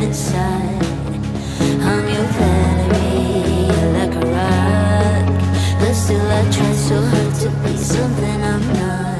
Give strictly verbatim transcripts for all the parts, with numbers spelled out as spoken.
inside. I'm your Valerie, like a rock, but still I try so hard to be something I'm not.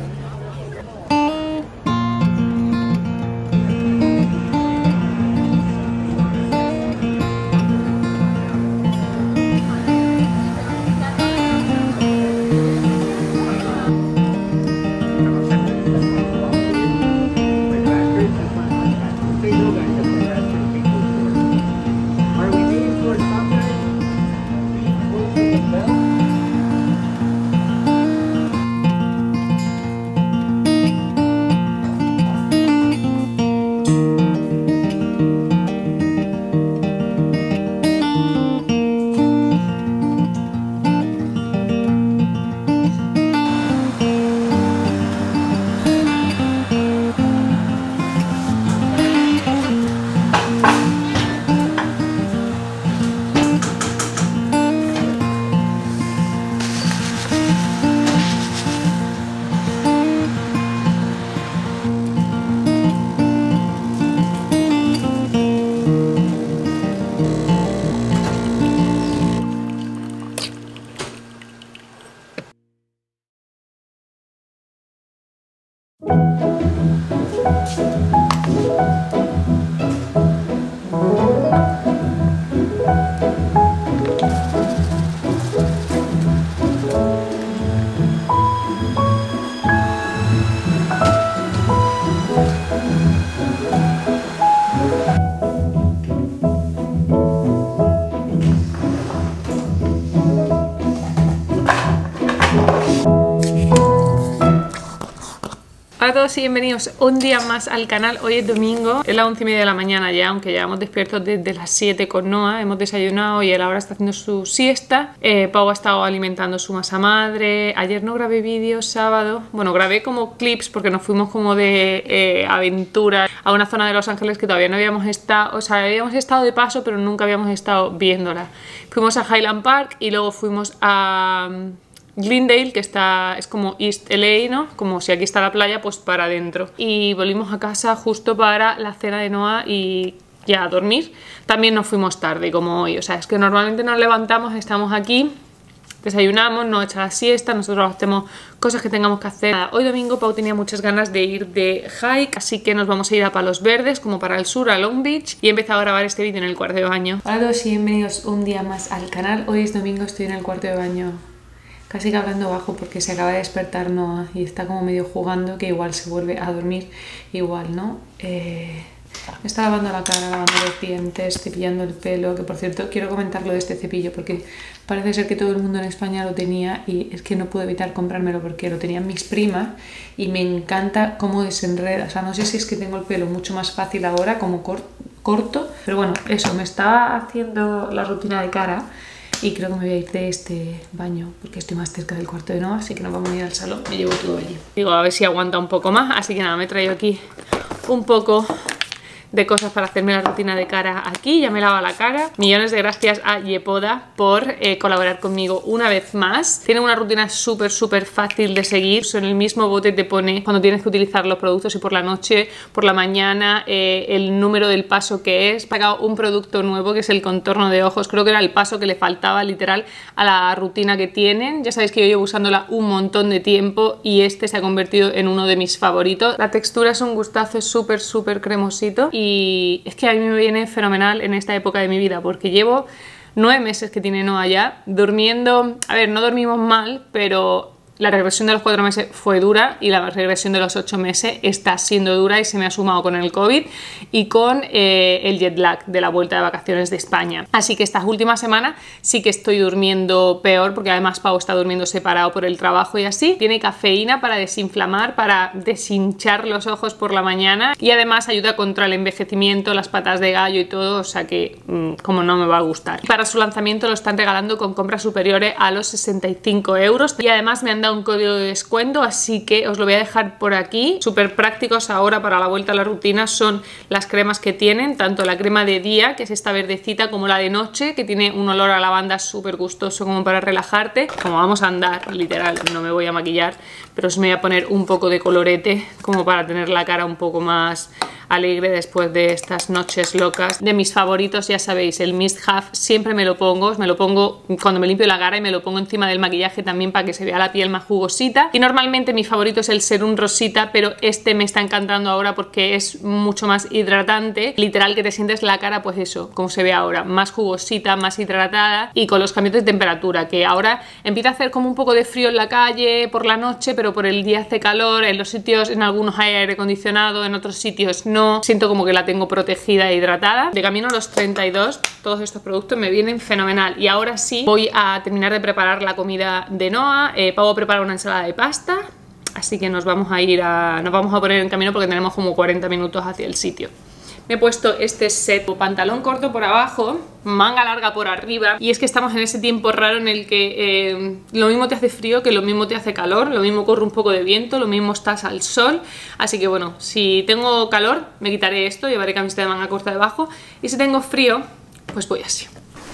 Hola a todos y bienvenidos un día más al canal. Hoy es domingo, es las once y media de la mañana ya, aunque llevamos despiertos desde las siete con Noah. Hemos desayunado y él ahora está haciendo su siesta. eh, Pau ha estado alimentando su masa madre. Ayer no grabé vídeos, sábado. Bueno, grabé como clips porque nos fuimos como de eh, aventura a una zona de Los Ángeles que todavía no habíamos estado. O sea, habíamos estado de paso pero nunca habíamos estado viéndola. Fuimos a Highland Park y luego fuimos a Glendale, que está, es como East L A, ¿no? Como si aquí está la playa, pues para adentro. Y volvimos a casa justo para la cena de Noah y ya a dormir. También nos fuimos tarde, como hoy. O sea, es que normalmente nos levantamos, estamos aquí, desayunamos, nos echa la siesta, nosotros hacemos cosas que tengamos que hacer. Hoy domingo Pau tenía muchas ganas de ir de hike, así que nos vamos a ir a Palos Verdes, como para el sur, a Long Beach, y he empezado a grabar este vídeo en el cuarto de baño. Hola a todos y bienvenidos un día más al canal. Hoy es domingo, estoy en el cuarto de baño casi que hablando bajo porque se acaba de despertar Noah y está como medio jugando, que igual se vuelve a dormir, igual, ¿no? Eh, me está lavando la cara, lavando los dientes, cepillando el pelo, que por cierto quiero comentar lo de este cepillo porque parece ser que todo el mundo en España lo tenía y es que no puedo evitar comprármelo porque lo tenían mis primas y me encanta cómo desenreda. O sea, no sé si es que tengo el pelo mucho más fácil ahora, como cor corto, pero bueno, eso, me estaba haciendo la rutina de cara. Y creo que me voy a ir de este baño porque estoy más cerca del cuarto de Noah, así que nos vamos a ir al salón. Me llevo todo allí. Digo, a ver si aguanta un poco más, así que nada, me he traído aquí un poco de cosas para hacerme la rutina de cara aquí. Ya me he lavado la cara. Millones de gracias a Yepoda por eh, colaborar conmigo una vez más. Tiene una rutina súper súper fácil de seguir. En el mismo bote te pone cuando tienes que utilizar los productos y por la noche, por la mañana, eh, el número del paso que es. He pagado un producto nuevo que es el contorno de ojos. Creo que era el paso que le faltaba literal a la rutina que tienen. Ya sabéis que yo llevo usándola un montón de tiempo y este se ha convertido en uno de mis favoritos. La textura es un gustazo, es súper súper cremosito. Y es que a mí me viene fenomenal en esta época de mi vida porque llevo nueve meses que tiene Noah ya durmiendo. A ver, no dormimos mal, pero la regresión de los cuatro meses fue dura y la regresión de los ocho meses está siendo dura y se me ha sumado con el COVID y con eh, el jet lag de la vuelta de vacaciones de España. Así que estas últimas semanas sí que estoy durmiendo peor porque además Pau está durmiendo separado por el trabajo y así. Tiene cafeína para desinflamar, para deshinchar los ojos por la mañana y además ayuda contra el envejecimiento, las patas de gallo y todo, o sea que mmm, como no me va a gustar. Para su lanzamiento lo están regalando con compras superiores a los sesenta y cinco euros y además me han dado un código de descuento, así que os lo voy a dejar por aquí. Súper prácticos ahora para la vuelta a la rutina son las cremas que tienen, tanto la crema de día, que es esta verdecita, como la de noche, que tiene un olor a lavanda súper gustoso como para relajarte. Como vamos a andar, literal, no me voy a maquillar, pero os me voy a poner un poco de colorete como para tener la cara un poco más alegre después de estas noches locas. De mis favoritos, ya sabéis, el Mist Half siempre me lo pongo, me lo pongo cuando me limpio la cara y me lo pongo encima del maquillaje también para que se vea la piel más jugosita. Y normalmente mi favorito es el Serum Rosita, pero este me está encantando ahora porque es mucho más hidratante, literal que te sientes la cara pues eso, como se ve ahora, más jugosita, más hidratada y con los cambios de temperatura, que ahora empieza a hacer como un poco de frío en la calle por la noche, pero por el día hace calor, en los sitios, en algunos hay aire acondicionado, en otros sitios no, siento como que la tengo protegida e hidratada. De camino a los treinta y dos, todos estos productos me vienen fenomenal y ahora sí voy a terminar de preparar la comida de Noah. eh, Pau prepara una ensalada de pasta, así que nos vamos a ir a, nos vamos a poner en camino porque tenemos como cuarenta minutos hacia el sitio. Me he puesto este set, pantalón corto por abajo, manga larga por arriba, y es que estamos en ese tiempo raro en el que eh, lo mismo te hace frío que lo mismo te hace calor, lo mismo corre un poco de viento, lo mismo estás al sol, así que bueno, si tengo calor me quitaré esto, llevaré camiseta de manga corta debajo, y si tengo frío pues voy así.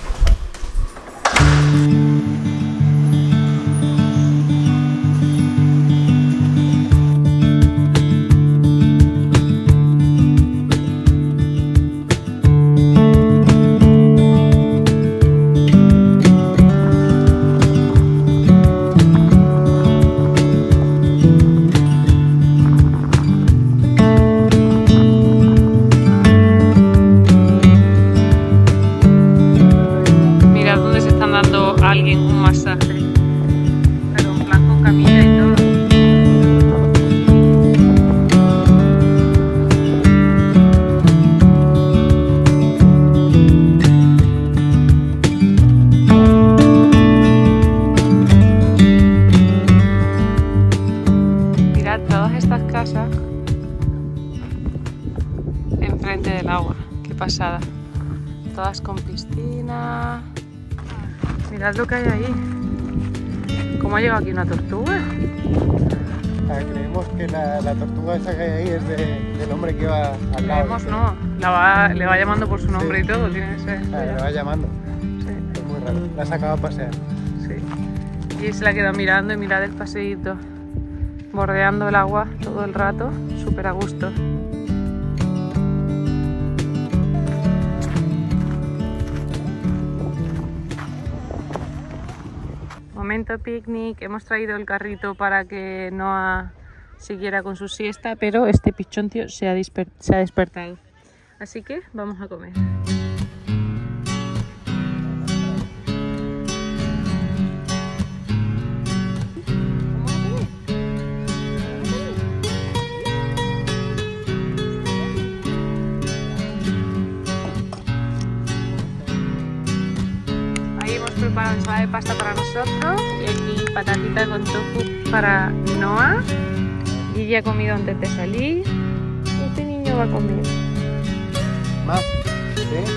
Enfrente del agua, qué pasada. Todas con piscina. Mirad lo que hay ahí. ¿Cómo ha llegado aquí una tortuga? Ah, creemos que la, la tortuga esa que hay ahí es de, del hombre que iba al lado. Creemos no, la va, le va llamando por su nombre, sí. Y todo, tiene que ser. Ah, le va llamando. Sí. Es muy raro. La ha sacado a pasear. Sí. Y se la quedó mirando y mirad el paseíto. Bordeando el agua todo el rato, súper a gusto. Momento picnic, hemos traído el carrito para que Noah siguiera con su siesta, pero este pichón tío se ha, se ha despertado. Así que vamos a comer. Para ensalada de pasta para nosotros y aquí patatita con tofu para Noah. Y ya ha comido antes de salir. Este niño va a comer. ¿Más? ¿Sí?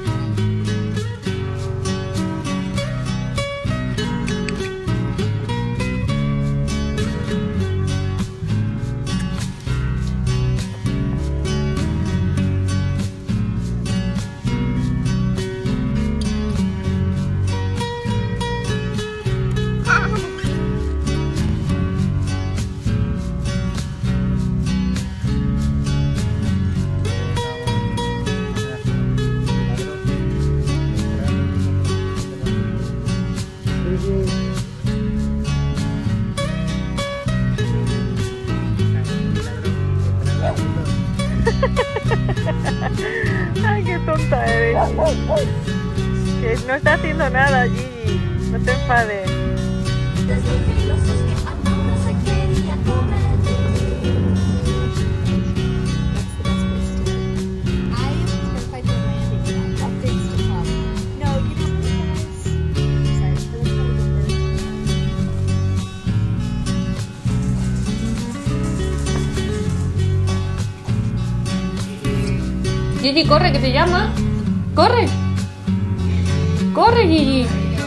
Ay, qué tonta eres. Que no está haciendo nada, Gigi. No te enfades. Gigi, corre, que te llama. Corre. Corre, Gigi.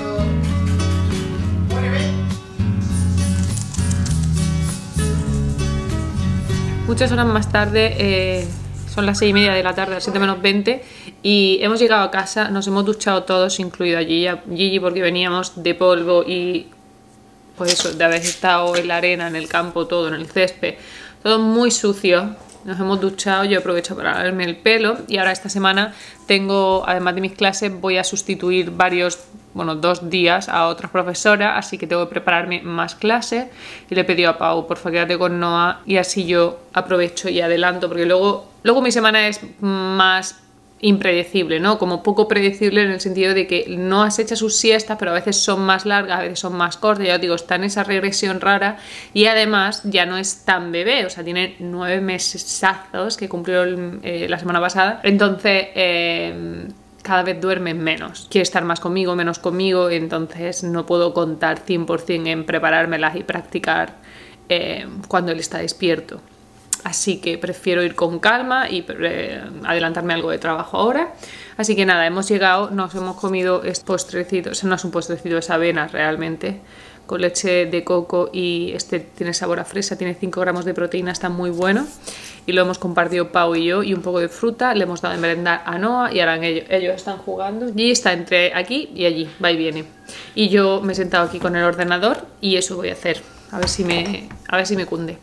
Muchas horas más tarde, eh, son las seis y media de la tarde, las siete menos veinte, y hemos llegado a casa, nos hemos duchado todos, incluido a Gigi, a Gigi porque veníamos de polvo y pues eso, de haber estado en la arena, en el campo, todo, en el césped, todo muy sucio. nos hemos duchado, yo aprovecho para lavarme el pelo y ahora esta semana tengo, además de mis clases, voy a sustituir varios, bueno, dos días a otras profesoras, así que tengo que prepararme más clases y le he pedido a Pau, porfa, quédate con Noah y así yo aprovecho y adelanto, porque luego, luego mi semana es más impredecible, ¿no? Como poco predecible en el sentido de que no has hecho sus siestas, pero a veces son más largas, a veces son más cortas, ya os digo, está en esa regresión rara y además ya no es tan bebé, o sea, tiene nueve mesesazos que cumplió el, eh, la semana pasada, entonces eh, cada vez duerme menos, quiere estar más conmigo, menos conmigo, entonces no puedo contar cien por cien en preparármelas y practicar eh, cuando él está despierto. Así que prefiero ir con calma y eh, adelantarme algo de trabajo ahora. Así que nada, hemos llegado, nos hemos comido este postrecito, o sea, no es un postrecito, es avena realmente, con leche de coco y este tiene sabor a fresa, tiene cinco gramos de proteína, está muy bueno. Y lo hemos compartido Pau y yo y un poco de fruta, le hemos dado de merendar a Noah y ahora ellos, ellos están jugando. Y está entre aquí y allí, va y viene. Y yo me he sentado aquí con el ordenador y eso voy a hacer, a ver si me, a ver si me cunde.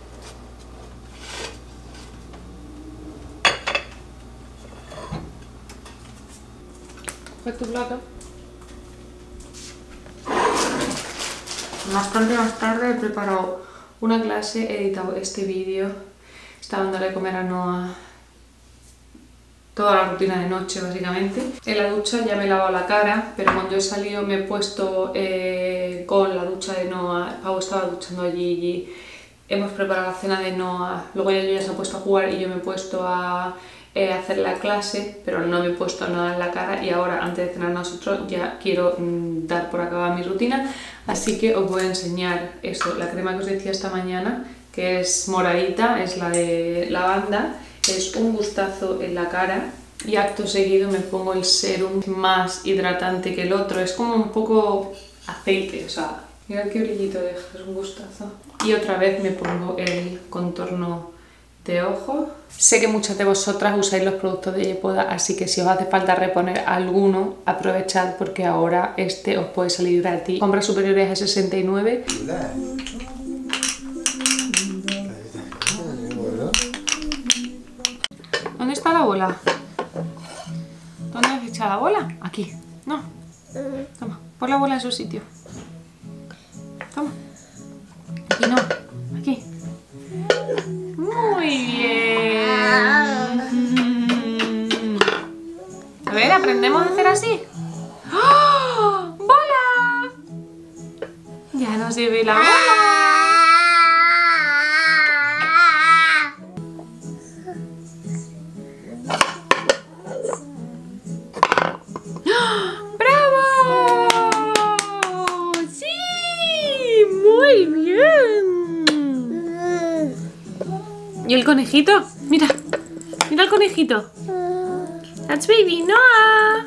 Tu plato. Bastante más tarde he preparado una clase, he editado este vídeo, estaba dándole a comer a Noah toda la rutina de noche básicamente. En la ducha ya me he lavado la cara, pero cuando he salido me he puesto eh, con la ducha de Noah, Pau estaba duchando allí y hemos preparado la cena de Noah, luego ella ya se ha puesto a jugar y yo me he puesto a Eh, hacer la clase, pero no me he puesto nada en la cara y ahora antes de cenar nosotros ya quiero mm, dar por acabada mi rutina, así que os voy a enseñar eso, la crema que os decía esta mañana, que es moradita, es la de lavanda, es un gustazo en la cara y acto seguido me pongo el serum más hidratante que el otro, es como un poco aceite, o sea, mirad qué brillito deja, es un gustazo. Y otra vez me pongo el contorno de ojo. Sé que muchas de vosotras usáis los productos de Yepoda, así que si os hace falta reponer alguno, aprovechad porque ahora este os puede salir gratis. Compras superiores a sesenta y nueve. ¿Dónde está la bola? ¿Dónde has echado la bola? Aquí. No. Toma, pon la bola en su sitio. Toma. Aquí no. Aquí. Muy bien. A ver, aprendemos a hacer así. ¡Oh! ¡Bola! Ya no se ve la bola. ¡Bravo! ¡Sí! ¡Muy bien! ¿Y el conejito? Mira, mira el conejito. That's baby Noah.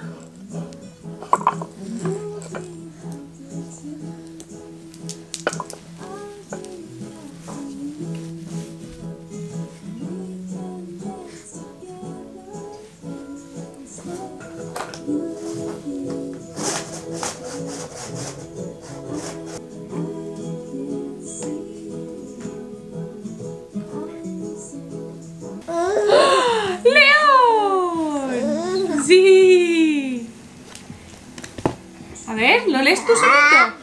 ¡Sí! A ver, ¿lo lees tú solito?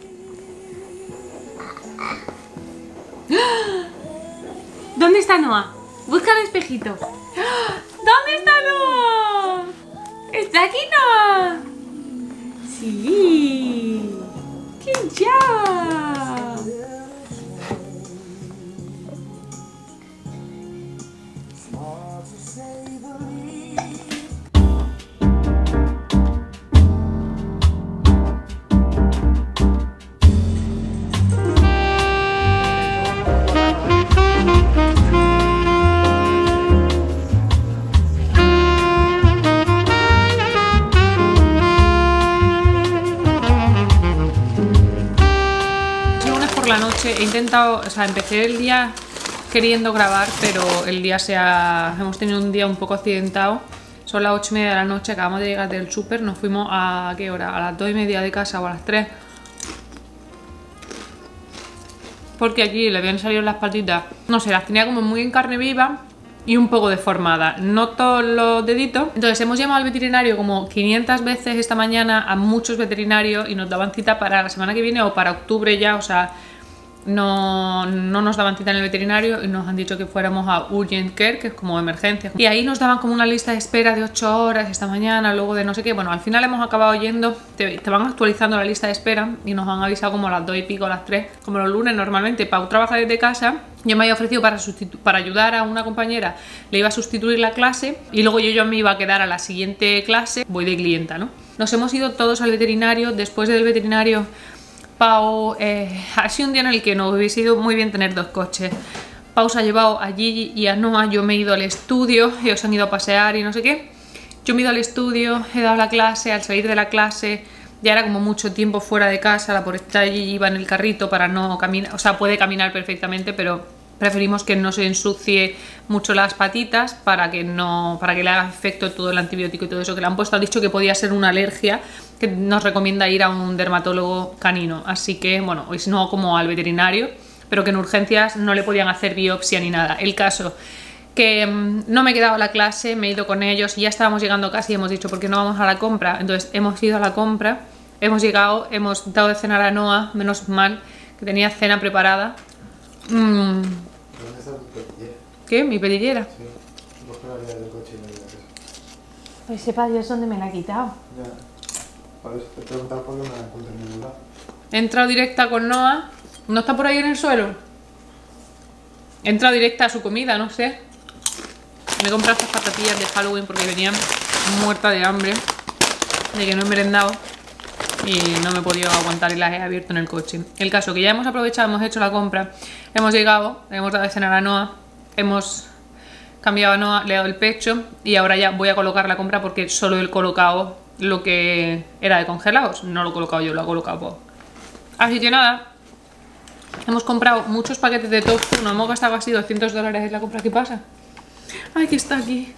¿Dónde está Noah? Busca el espejito. ¿Dónde está Noah? ¿Está aquí Noah? Sí. ¡Qué ya! La noche he intentado, o sea, empecé el día queriendo grabar, pero el día se ha, hemos tenido un día un poco accidentado. Son las ocho y media de la noche, acabamos de llegar del súper, nos fuimos a ¿qué hora? A las dos y media de casa o a las tres. porque aquí le habían salido las patitas, no sé, las tenía como muy en carne viva y un poco deformada, no todos los deditos. Entonces hemos llamado al veterinario como quinientas veces esta mañana, a muchos veterinarios, y nos daban cita para la semana que viene o para octubre ya, o sea, no, no nos daban cita en el veterinario y nos han dicho que fuéramos a Urgent Care, que es como emergencia. Y ahí nos daban como una lista de espera de ocho horas esta mañana, luego de no sé qué. Bueno, al final hemos acabado yendo, te, te van actualizando la lista de espera y nos han avisado como a las dos y pico, a las tres, como los lunes normalmente. Pau trabaja desde casa. Yo me había ofrecido para, para ayudar a una compañera, le iba a sustituir la clase y luego yo, yo me iba a quedar a la siguiente clase, voy de clienta, ¿no? Nos hemos ido todos al veterinario. Después del veterinario, Pau, eh, ha sido un día en el que nos hubiese ido muy bien tener dos coches. Pau se ha llevado a Gigi y a Noah, yo me he ido al estudio, ellos han ido a pasear y no sé qué. Yo me he ido al estudio, he dado la clase, al salir de la clase ya era como mucho tiempo fuera de casa, la pobreza Gigi iba en el carrito para no caminar, o sea, puede caminar perfectamente, pero preferimos que no se ensucie mucho las patitas para que no, para que le haga efecto todo el antibiótico y todo eso que le han puesto. Ha dicho que podía ser una alergia, que nos recomienda ir a un dermatólogo canino, así que bueno, hoy si no como al veterinario, pero que en urgencias no le podían hacer biopsia ni nada. El caso que mmm, no me he quedado a la clase, me he ido con ellos y ya estábamos llegando casi y hemos dicho ¿por qué no vamos a la compra? Entonces hemos ido a la compra, hemos llegado, hemos dado de cenar a Noah, menos mal que tenía cena preparada. Mm. ¿Dónde está tu pedillera? ¿Qué? ¿Mi pedillera? Sí, busca la llave del coche y la llave. Pues sepa Dios dónde me la ha quitado. Ya, por eso te he preguntado por qué me la encontré en ningún lado. He entrado directa con Noah. ¿No está por ahí en el suelo? He entrado directa a su comida, no sé. Me he comprado estas patatillas de Halloween porque venía muerta de hambre, de que no he merendado y no me he podido aguantar y las he abierto en el coche. El caso que ya hemos aprovechado, hemos hecho la compra, hemos llegado, hemos dado de cenar a Noah, hemos cambiado a Noah, le he dado el pecho y ahora ya voy a colocar la compra porque solo he colocado lo que era de congelados, no lo he colocado yo, lo ha colocado Pau. Así que nada, hemos comprado muchos paquetes de tofu, nos hemos gastado casi doscientos dólares en la compra. ¿Qué pasa? Ay, que está aquí.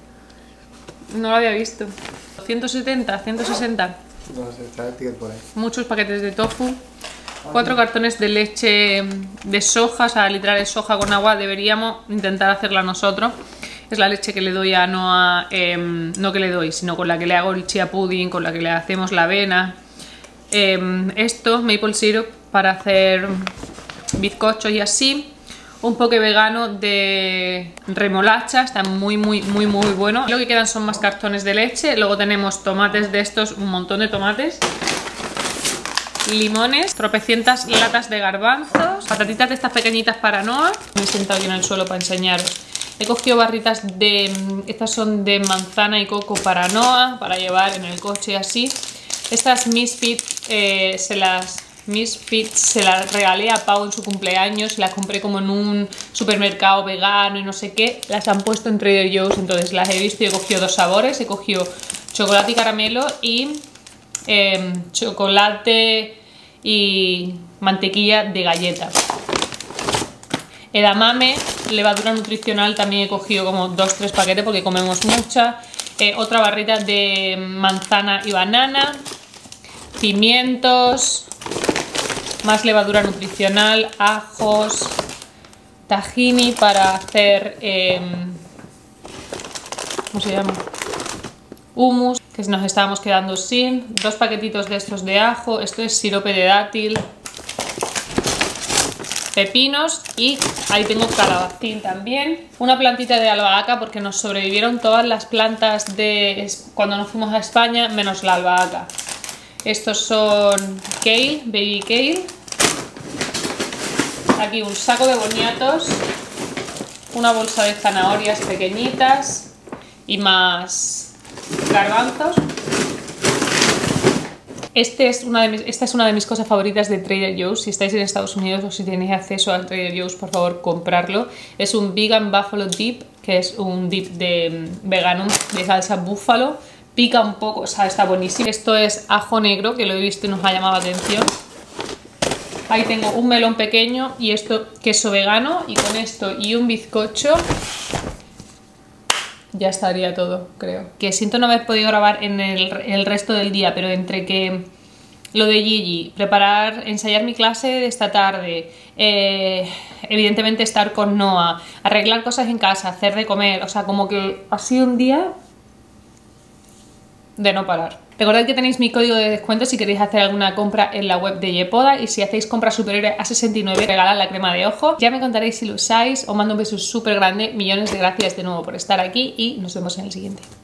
No lo había visto. ciento setenta, ciento sesenta. No sé, está el ticket por ahí. Muchos paquetes de tofu. Cuatro cartones de leche de soja, o sea, literal de soja con agua. Deberíamos intentar hacerla nosotros. Es la leche que le doy a Noah, eh, no que le doy, sino con la que le hago el chia pudding, con la que le hacemos la avena. Eh, esto, maple syrup, para hacer bizcochos y así. Un poke vegano de remolacha, está muy muy muy muy bueno. Lo que quedan son más cartones de leche. Luego tenemos tomates de estos, un montón de tomates, limones, tropecientas latas de garbanzos, patatitas de estas pequeñitas para Noah. Me he sentado yo en el suelo para enseñaros. He cogido barritas de, estas son de manzana y coco para Noah, para llevar en el coche así. Estas Misfit eh, se las... Misfits se las regalé a Pau en su cumpleaños, las compré como en un supermercado vegano y no sé qué, las han puesto en Trader Joe's, entonces las he visto y he cogido dos sabores, he cogido chocolate y caramelo y eh, chocolate y mantequilla de galleta. Edamame, levadura nutricional, también he cogido como dos tres paquetes porque comemos mucha, eh, otra barrita de manzana y banana, pimientos, más levadura nutricional, ajos, tahini para hacer, eh, ¿cómo se llama? Hummus, que nos estábamos quedando sin, dos paquetitos de estos de ajo, esto es sirope de dátil, pepinos y ahí tengo calabacín también, una plantita de albahaca porque nos sobrevivieron todas las plantas de cuando nos fuimos a España menos la albahaca. Estos son kale, baby kale. Aquí un saco de boniatos, una bolsa de zanahorias pequeñitas y más garbanzos. Este es una de mis, esta es una de mis cosas favoritas de Trader Joe's. Si estáis en Estados Unidos o si tenéis acceso a Trader Joe's, por favor, comprarlo. Es un Vegan Buffalo Dip, que es un dip de vegano de salsa búfalo. Pica un poco, o sea, está buenísimo. Esto es ajo negro, que lo he visto y nos ha llamado la atención. Ahí tengo un melón pequeño y esto queso vegano. Y con esto y un bizcocho ya estaría todo, creo. Que siento no haber podido grabar en el, el resto del día, pero entre que lo de Gigi, preparar, ensayar mi clase de esta tarde, eh, evidentemente estar con Noah, arreglar cosas en casa, hacer de comer, o sea, como que ha sido un día de no parar. Recordad que tenéis mi código de descuento si queréis hacer alguna compra en la web de Yepoda, y si hacéis compras superiores a sesenta y nueve regalad la crema de ojo. Ya me contaréis si lo usáis. Os mando un beso súper grande, millones de gracias de nuevo por estar aquí y nos vemos en el siguiente.